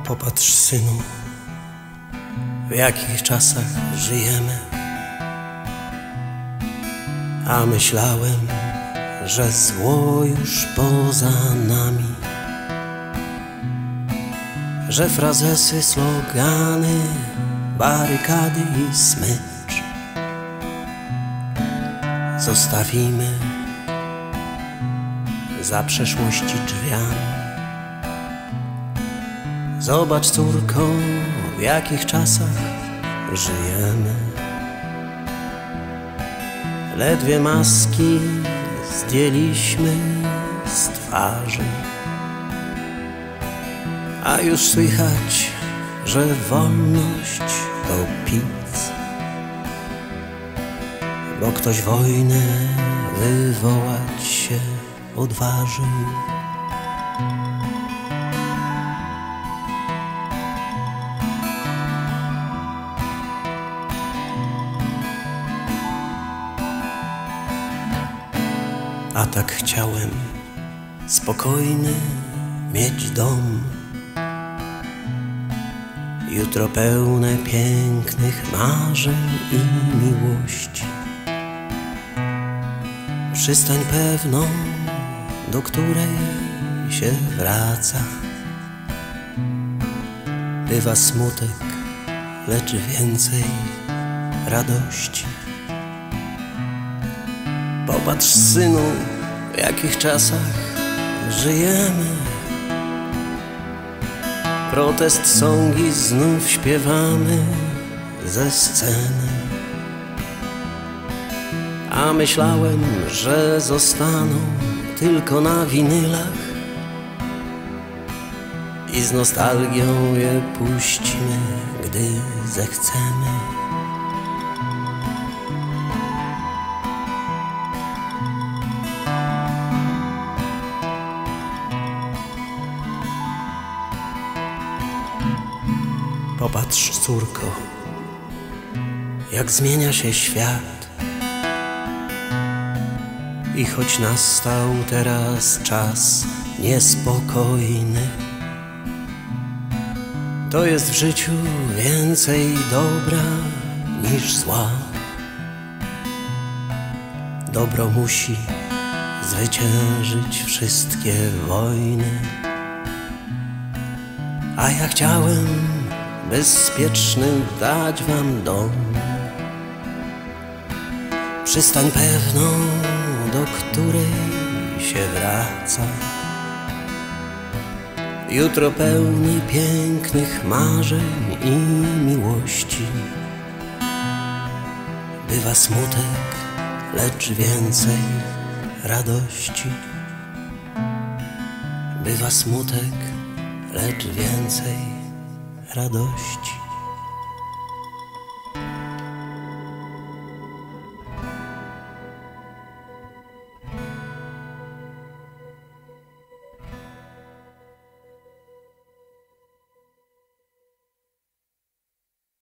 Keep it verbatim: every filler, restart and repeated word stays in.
Popatrz, synu, w jakich czasach żyjemy. A myślałem, że zło już poza nami, że frazesy, slogany, barykady i smycz zostawimy za przeszłości drzwiami. Zobacz, córko, w jakich czasach żyjemy. Ledwie maski zdjęliśmy z twarzy, a już słychać, że wolność to pic, bo ktoś wojnę wywołać się odważył. A tak chciałem spokojny mieć dom, jutro pełne pięknych marzeń i miłości, przystań pewną, do której się wraca. Bywa smutek, lecz więcej radości. Popatrz, synu, w jakich czasach żyjemy. Protest songi znów śpiewamy ze sceny. A myślałem, że zostaną tylko na winylach i z nostalgią je puścimy, gdy zechcemy. Popatrz, córko, jak zmienia się świat. I choć nastał teraz czas niespokojny, to jest w życiu więcej dobra niż zła. Dobro musi zwyciężyć wszystkie wojny. A ja chciałem bezpieczny dać wam dom, przystań pewną, do której się wraca. Jutro pełni pięknych marzeń i miłości. Bywa smutek, lecz więcej radości. Bywa smutek, lecz więcej radości.